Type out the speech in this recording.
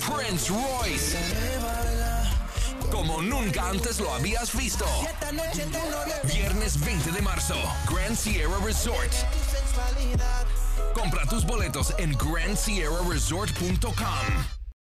Prince Royce. Como nunca antes lo habías visto. Viernes 20 de marzo, Grand Sierra Resort. Compra tus boletos en GrandSierraResort.com.